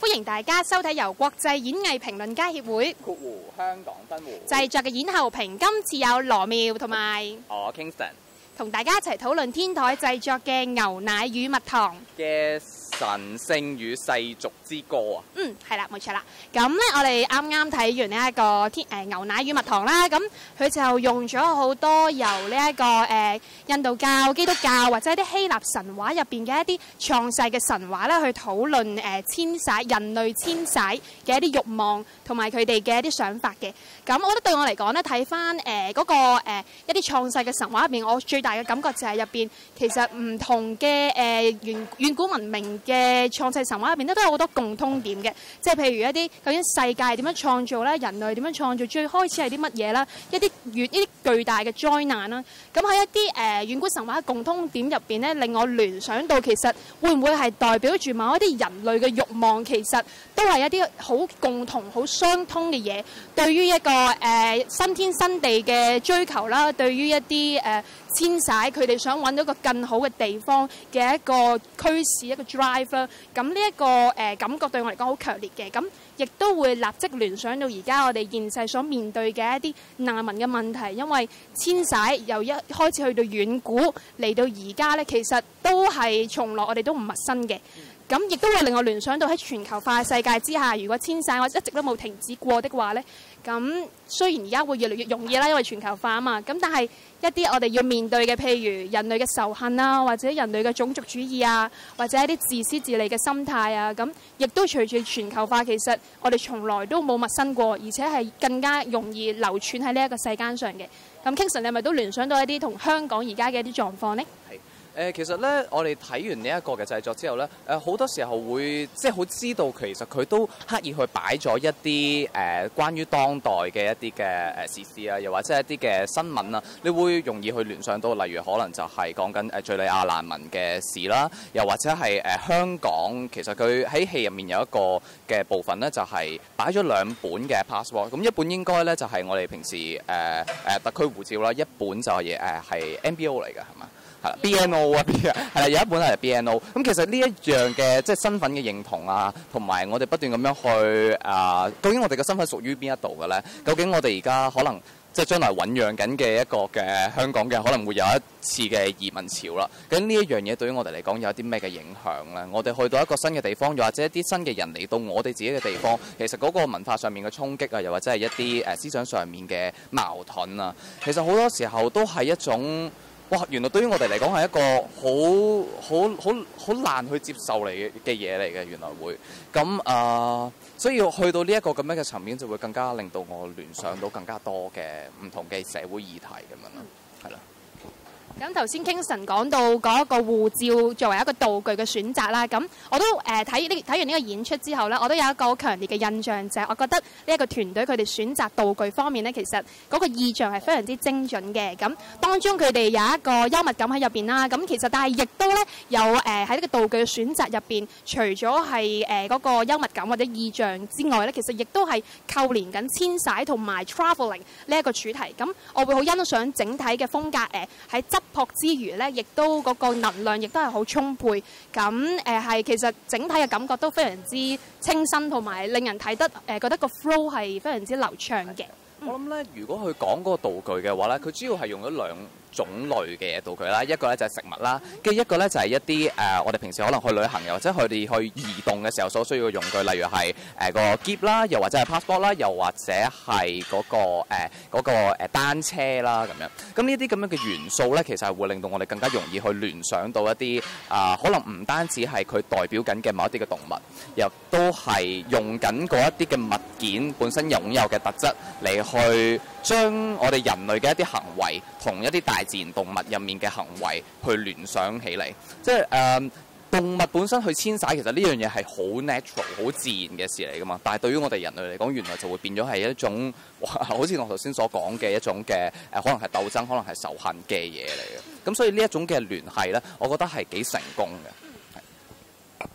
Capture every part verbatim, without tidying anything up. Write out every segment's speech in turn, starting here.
歡迎大家收睇由國際演藝評論家協會括弧香港分會製作嘅演後評。今次有羅妙同埋我 Kingston 同大家一齊討論天台製作嘅牛奶與蜜糖嘅神聖與世俗之歌啊！ 嗯，係啦，冇錯啦。咁咧，我哋啱啱睇完呢一個天誒、呃、牛奶與蜜糖啦。咁佢就用咗好多由呢、這、一個誒、呃、印度教、基督教或者一啲希臘神話入邊嘅一啲創世嘅神話咧，去討論誒、呃、遷徙人類遷徙嘅一啲慾望同埋佢哋嘅一啲想法嘅。咁我覺得對我嚟講咧，睇翻誒嗰個、呃、一啲創世嘅神話入邊，我最大嘅感覺就係入邊其實唔同嘅誒遠遠古文明嘅創世神話入邊咧，都有好多共通點嘅。即係譬如一啲究竟世界係點樣創造咧，人類點樣創造，最開始係啲乜嘢啦？一啲遠一啲巨大嘅災難啦。咁喺一啲誒遠古神話嘅共通點入邊咧，令我聯想到其實會唔會係代表住某一啲人類嘅慾望，其實都係一啲好共同、好相通嘅嘢。對於一個誒、呃、新天新地嘅追求啦，對於一啲誒、呃、遷徙，佢哋想揾到一個更好嘅地方嘅一個驅使，一個 drive 啦。咁呢一個誒、呃、感覺對我嚟講好強烈嘅，咁亦都會立即聯想到而家我哋現世所面對嘅一啲難民嘅問題，因為遷徙由一開始去到遠古嚟到而家咧，其實都係從來我哋都唔陌生嘅。咁亦都會令我聯想到喺全球化世界之下，如果遷徙我一直都冇停止過的話呢，咁雖然而家會越嚟越容易啦，因為全球化啊嘛，咁但係一啲我哋要面對嘅，譬如人類嘅仇恨啊，或者人類嘅種族主義啊，或者一啲自私自利嘅心態啊，咁亦都隨住全球化，其實我哋從來都冇陌生過，而且係更加容易流傳喺呢一個世間上嘅。咁 Kingston 你係咪都聯想到一啲同香港而家嘅一啲狀況呢？ 係。誒其實咧，我哋睇完呢一個嘅製作之後咧，誒好多時候會即係好知道其實佢都刻意去擺咗一啲誒、呃、關於當代嘅一啲嘅誒時事啊，又或者一啲嘅新聞啊，你會容易去聯想到，例如可能就係講緊誒敍利亞難民嘅事啦，又或者係誒、呃、香港，其實佢喺戲入面有一個嘅部分咧，就係擺咗兩本嘅 passport， 咁一本應該咧就係我哋平時誒誒、呃呃、特區護照啦，一本就係誒係 M B O 嚟嘅，係嘛？係啦 ，B N O 啊，係啦，有一本係 B N O。咁其實呢一樣嘅即係身份嘅認同啊，同埋我哋不斷咁樣去啊、呃，究竟我哋嘅身份屬於邊一度嘅咧？究竟我哋而家可能即係將來醖釀緊嘅一個嘅香港嘅可能會有一次嘅移民潮啦。究竟呢一樣嘢對於我哋嚟講有啲咩嘅影響咧？我哋去到一個新嘅地方，又或者一啲新嘅人嚟到我哋自己嘅地方，其實嗰個文化上面嘅衝擊啊，又或者係一啲誒思想上面嘅矛盾啊，其實好多時候都係一種。哇！原來對於我哋嚟講係一個好好好好難去接受嚟嘅嘅嘢嚟嘅，原來會咁啊、呃，所以去到呢一個咁樣嘅層面，就會更加令到我聯想到更加多嘅唔同嘅社會議題咁樣咯，係啦。 咁頭先 Kingston 講到嗰一個護照作為一個道具嘅選擇啦，咁我都誒睇呢睇完呢個演出之後呢，我都有一個好強烈嘅印象，就係、是、我覺得呢一個團隊佢哋選擇道具方面呢，其實嗰個意象係非常之精準嘅。咁當中佢哋有一個幽默感喺入邊啦，咁其實但係亦都呢，有誒喺呢個道具嘅選擇入邊，除咗係誒嗰個幽默感或者意象之外呢，其實亦都係扣連緊遷徙同埋 travelling 呢一個主題。咁我會好欣賞整體嘅風格誒喺質樸之餘咧，亦都嗰個能量亦都係好充沛。咁誒係其實整體嘅感覺都非常之清新，同埋令人睇得誒、呃、覺得個 flow 係非常之流暢嘅。 我諗咧，如果佢講嗰個道具嘅話咧，佢主要係用咗兩種類嘅道具啦，一個咧就係食物啦，跟住一個咧就係一啲誒、呃、我哋平時可能去旅行又或者佢哋去移動嘅時候所需要嘅用具，例如係誒、呃、個篋啦，又或者係 passport 啦，又或者係嗰、那個誒嗰、呃那個誒單車啦咁樣。咁呢啲咁樣嘅元素咧，其實係會令到我哋更加容易去聯想到一啲啊、呃，可能唔單止係佢代表緊嘅某一啲嘅動物，又都係用緊嗰一啲嘅物件本身擁有嘅特質嚟去將我哋人類嘅一啲行為同一啲大自然動物入面嘅行為去聯想起嚟，即係誒、呃、動物本身去遷徙，其實呢樣嘢係好 natural、好自然嘅事嚟噶嘛。但係對於我哋人類嚟講，原來就會變咗係一種，好似我頭先所講嘅一種嘅誒、呃，可能係鬥爭，可能係仇恨嘅嘢嚟嘅。咁所以呢一種嘅聯繫咧，我覺得係幾成功嘅。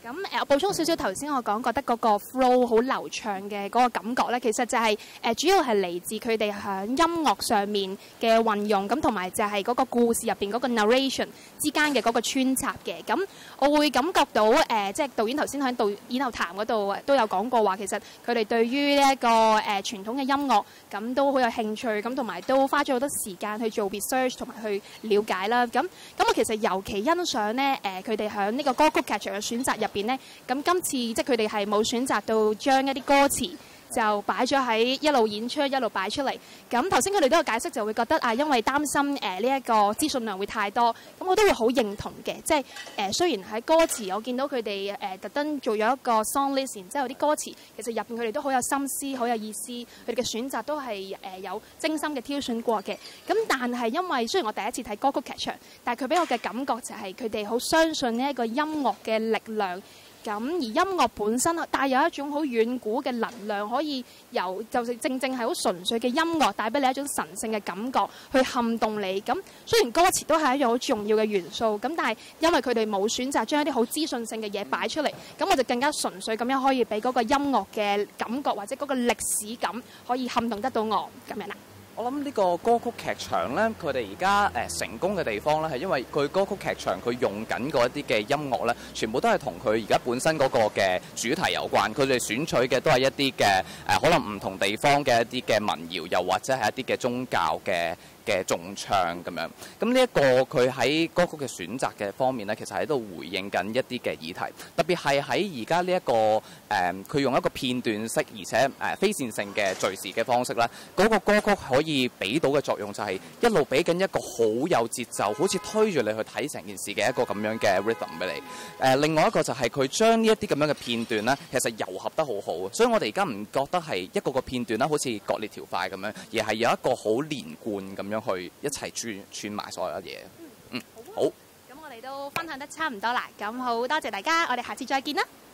咁誒、呃，我補充少少頭先我講覺得嗰個 flow 好流暢嘅嗰個感覺咧，其實就係、是、誒、呃、主要係嚟自佢哋喺音樂上面嘅運用，咁同埋就係嗰個故事入邊嗰個 narration 之間嘅嗰個穿插嘅。咁我會感覺到誒、呃，即係導演頭先喺導演後談嗰度都有講過話，其實佢哋對於呢一個誒、呃、傳統嘅音樂咁都好有興趣，咁同埋都花咗好多時間去做 research 同埋去了解啦。咁咁我其實尤其欣賞咧誒，佢哋喺呢個歌曲劇場嘅選擇入邊咧，咁今次即係佢哋係冇選擇到將一啲歌詞就擺咗喺一路演出一路擺出嚟。咁頭先佢哋都有解釋，就會覺得啊，因為擔心誒呢一個資訊量會太多，咁我都會好認同嘅。即係誒、呃、雖然喺歌詞，我見到佢哋誒特登做咗一個 song list，然之後啲歌詞其實入邊佢哋都好有心思、好有意思，佢哋嘅選擇都係誒、呃、有精心嘅挑選過嘅。咁但係因為雖然我第一次睇歌曲劇場，但係佢俾我嘅感覺就係佢哋好相信呢一個音樂嘅力量。咁而音樂本身帶有一種好遠古嘅能量，可以由就是正正係好純粹嘅音樂帶俾你一種神聖嘅感覺，去撼動你。咁雖然歌詞都係一樣好重要嘅元素，咁但係因為佢哋冇選擇將一啲好資訊性嘅嘢擺出嚟，咁我就更加純粹咁樣可以俾嗰個音樂嘅感覺或者嗰個歷史感可以撼動得到我咁樣啦。 我諗呢個歌曲劇場咧，佢哋而家誒成功嘅地方咧，係因為佢歌曲劇場佢用緊嗰一啲嘅音樂咧，全部都係同佢而家本身嗰個嘅主題有關。佢哋選取嘅都係一啲嘅誒，可能唔同地方嘅一啲嘅民謠，又或者係一啲嘅宗教嘅嘅重唱咁樣。咁呢一個佢喺歌曲嘅選擇嘅方面咧，其實喺度回應緊一啲嘅議題，特別係喺而家呢一個誒，佢、呃、用一個片段式而且誒、呃、非線性嘅敘事嘅方式咧，嗰、那個歌曲可以俾到嘅作用就係一路俾緊一個好有節奏，好似推住你去睇成件事嘅一個咁樣嘅 rhythm 俾你。誒、呃，另外一個就係佢將呢一啲咁樣嘅片段咧，其實糅合得好好，所以我哋而家唔覺得係一個個片段啦，好似割裂條塊咁樣，而係有一個好連貫咁樣去一齊串串埋所有嘢。嗯，好。咁、 啊、我哋都分享得差唔多啦，咁好多謝大家，我哋下次再見啦。